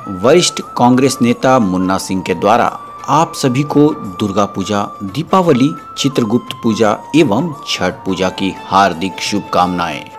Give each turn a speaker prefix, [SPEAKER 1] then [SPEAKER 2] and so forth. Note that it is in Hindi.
[SPEAKER 1] वरिष्ठ कांग्रेस नेता मुन्ना सिंह के द्वारा आप सभी को दुर्गा पूजा, दीपावली, चित्रगुप्त पूजा एवं छठ पूजा की हार्दिक शुभकामनाएं।